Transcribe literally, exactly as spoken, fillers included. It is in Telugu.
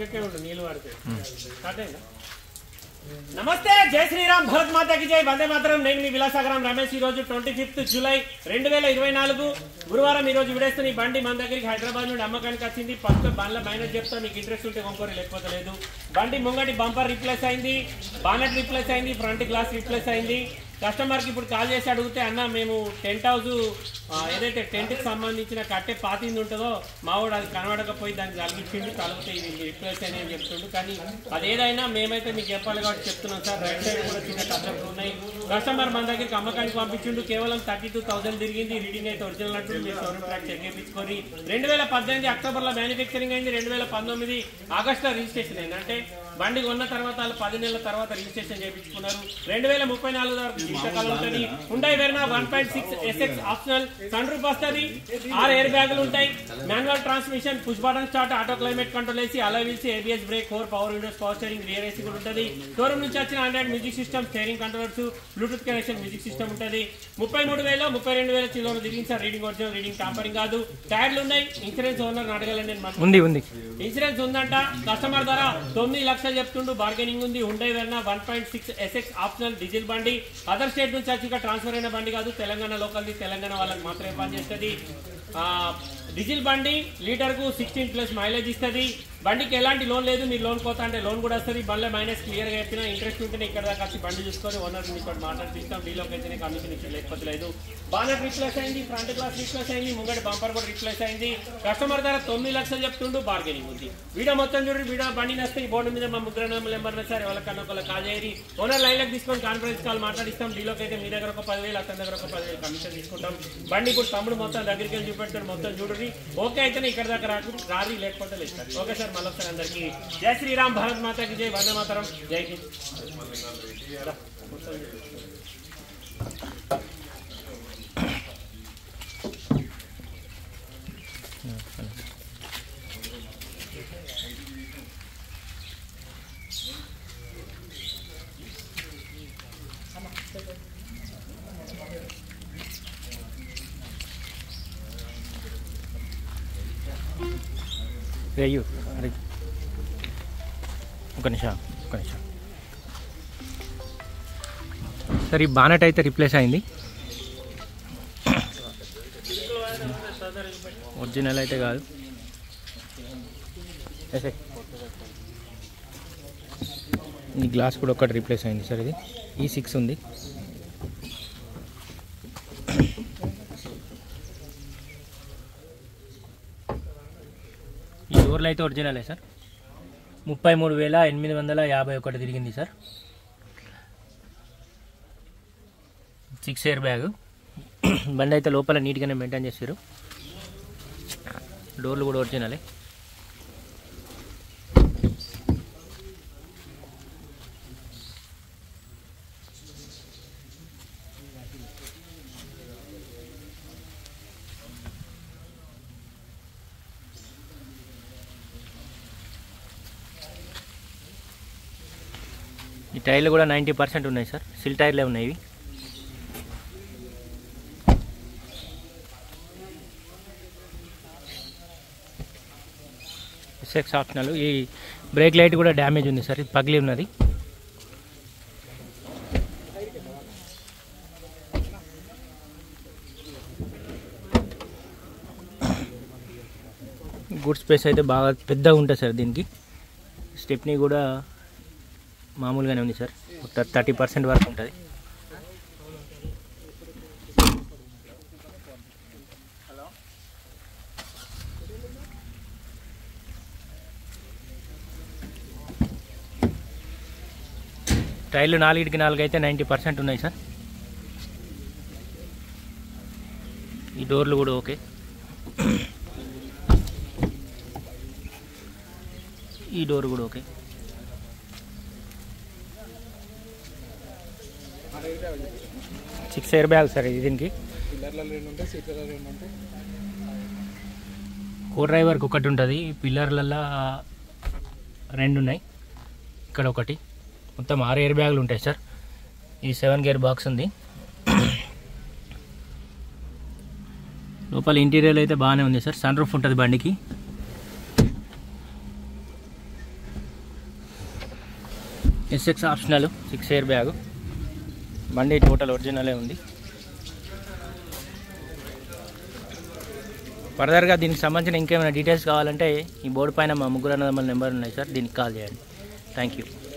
పక్కకే ఉండు నీళ్ళు పడితే కాటేనా. నమస్తే, జై శ్రీరామ్, భరత్ మాతాకి జై, వందే మాతరం. నేను మీ విలాసాగరం రమేష్. ఈ రోజు ట్వంటీ ఫిఫ్త్ జూలై రెండు వేల ఇరవై నాలుగు గురువారం. ఈ రోజు విడేస్తున్న ఈ బండి మన దగ్గరికి హైదరాబాద్ నుండి అమ్మకానికి వచ్చింది. ఫస్ట్ బండ్ల మైనస్ చెప్తా, మీకు ఇంట్రెస్ట్ ఉంటే కొనుక్కోరు, లేకపోతే లేదు. బండి ముంగటి బంపర్ రీప్లేస్ అయింది, బానెట్ రీప్లేస్ అయింది, ఫ్రంట్ గ్లాస్ రీప్లేస్ అయింది. కస్టమర్కి ఇప్పుడు కాల్ చేసి అడిగితే అన్న మేము టెంట్ హౌస్ ఏదైతే టెంట్కి సంబంధించిన కట్టే పాతింది ఉంటుందో మావాడు అది కనబడకపోయి దాన్ని కలిగించిండు, కలిగితే ఇది రిప్లేస్ అని అని చెప్తుండు. కానీ అదేదైనా మేమైతే మీకు చెప్పాలి కాబట్టి చెప్తున్నాం సార్. రైట్ సైడ్ కూడా చిన్న కస్టమర్లు ఉన్నాయి. కస్టమర్ మన దగ్గరికి అమ్మకానికి పంపించిండు. కేవలం థర్టీ టూ థౌసండ్ తిరిగింది. రీడింగ్ అయితే ఒరిజినల్ అంటుంది. మీరు షోరూమ్ ట్రాక్ చెక్ చేయించుకొని రెండు వేల పద్దెనిమిది అక్టోబర్లో మ్యానుఫ్యాక్చరింగ్ అయింది. రెండు వేల పంతొమ్మిది ఆగస్టులో రిజిస్ట్రేషన్ అయింది. అంటే బండి కొన్న తర్వాత వాళ్ళు పది నెలల తర్వాత రిజిస్ట్రేషన్ చేయించుకున్నారు. రెండు వేల ముప్పై నాలుగు వరకు జీవితకాలం ఉంటుంది. Hyundai Verna one point six SX optional, sunroof వస్తుంది, ఆరు ఎయిర్ బ్యాగులు ఉంటాయి, manual transmission, push button start, auto climate control AC, alloy wheels, ABS brake, four power windows, power steering, rear AC కూడా ఉంటుంది. షోరూమ్ నుంచి వచ్చిన android music system, steering controllers, bluetooth connection, music system ఉంటుంది. ముప్పై మూడు వేల ముప్పై రెండు వేల కిలోలు తిరిగింది sir. Reading original, reading tampering కాదు. టైర్లు ఉన్నాయి. ఇన్సూరెన్స్ ఓనర్ అడగాలండి, ఉంది ఉంది ఇన్సూరెన్స్ ఉందంట. కస్టమర్ ధర తొమ్మిది లక్షలు చెప్తుండు, బార్గెనింగ్ ఉంది. Hyundai Verna one point six SX optional diesel బండి. అదర్ స్టేట్ నుంచి వచ్చి ట్రాన్స్ఫర్ అయిన బండి కాదు, తెలంగాణ లోకల్ది, తెలంగాణ వాళ్ళకి మాత్రమే పనిచేస్తుంది. డీజిల్ బండి లీటర్ కు సిక్స్టీన్ ప్లస్ మైలేజ్ ఇస్తుంది. బండికి ఎలాంటి లోన్ లేదు. మీరు లోన్ కోతా అంటే లోన్ కూడా వస్తుంది. బండ్ల మైనస్ క్లియర్ గా చెప్పినా, ఇంట్రెస్ట్ ఉంటేనే ఇక్కడ దాకా వచ్చి బండి చూసుకొని ఓనర్ మీతో మాట్లాడిస్తాం. డీలోకి అయితేనే కమిషన్ ఇచ్చి, లేకపోతే లేదు. బానెట్ రీప్లేస్ అయింది, ఫ్రంట్ గ్లాస్ రీప్లేస్ అయింది, ముంగటి బంపర్ కూడా రీప్లేస్ అయింది. కస్టమర్ ధర తొమ్మిది లక్షలు చెప్తుండు, బార్గెనింగ్ ఉంది. వీడియో మొత్తం చూడండి. వీడియో బండి నస్తే ఈ బోర్డు మీద మా ముగ్గురు నెంబర్ సార్ ఎవరికన్నా ఒకళ్ళు కాల్ చేయరి. ఓనర్ లైన్ లోకి తీసుకొని కాన్ఫరెన్స్ కాల్ మాట్లాడిస్తాం. డీలోకి అయితే మీ దగ్గర ఒక పదివేలు, అతని దగ్గర ఒక పదివేలు కమిషన్ తీసుకుంటాం. బండి ఇప్పుడు తమ్ముడు మొత్తం దగ్గరికి వెళ్ళి చూపెడతాడు, మొత్తం చూడండి. ఓకే అయితేనే ఇక్కడ దాకా రాకు రారి, లేకపోతే లేదు సార్. ఓకే సార్, మళ్ళీ సార్ అందరికీ జై శ్రీరామ్, భారత్ మాతాకి జై, వందే మాతరం, జై హింద్. అయ్యో అరే ఒక నిమిషం ఒక నిమిషం సార్. ఈ బానెట్ అయితే రిప్లేస్ అయింది. ఒరిజినల్ అయితే కాదు. ఈ గ్లాస్ కూడా ఒకటి రిప్లేస్ అయింది సార్. ఇది ఈ సిక్స్ ఉంది. ఈ డోర్లు అయితే ఒరిజినలే సార్. ముప్పై మూడు వేల ఎనిమిది వందల యాభై ఒకటి తిరిగింది సార్. Six air bag. బండి అయితే లోపల నీట్గానే మెయింటైన్ చేశారు. డోర్లు కూడా ఒరిజినలే. ఈ టైర్లు కూడా నైంటీ పర్సెంట్ ఉన్నాయి సార్. సిల్ టైర్లే ఉన్నాయి ఇవి. SX optional. ఈ బ్రేక్ లైట్ కూడా డ్యామేజ్ ఉంది సార్. ఇది పగిలి ఉన్నది. గుడ్ స్పేస్ అయితే బాగా పెద్దగా ఉంటుంది సార్. దీనికి స్టెప్నీ కూడా మామూలుగానే ఉంది సార్. థర్టీ పర్సెంట్ వరకు ఉంటుంది. టైర్లు నాలుగిటికి నాలుగు అయితే నైంటీ పర్సెంట్ ఉన్నాయి సార్. ఈ డోర్లు కూడా ఓకే. ఈ డోర్ కూడా okay. Six air bag sir ఇది. దీనికి కో డ్రైవర్కి ఒకటి ఉంటుంది. పిల్లర్లల్లో రెండు ఉన్నాయి. ఇక్కడ ఒకటి. మొత్తం ఆరు ఎయిర్ బ్యాగులు ఉంటాయి సార్. ఈ సెవెన్ గేర్ బాక్స్ ఉంది. లోపల ఇంటీరియర్ అయితే బాగానే ఉంది సార్. సన్ రూఫ్ ఉంటుంది బండికి. SX optional six air bag. బండి టోటల్ ఒరిజినలే ఉంది. ఫర్దర్గా దీనికి సంబంధించిన ఇంకేమైనా డీటెయిల్స్ కావాలంటే ఈ బోర్డు పైన మా ముగ్గురు అన్నదమ్ముల నెంబర్ ఉన్నాయి సార్, దీనికి కాల్ చేయండి. Thank you.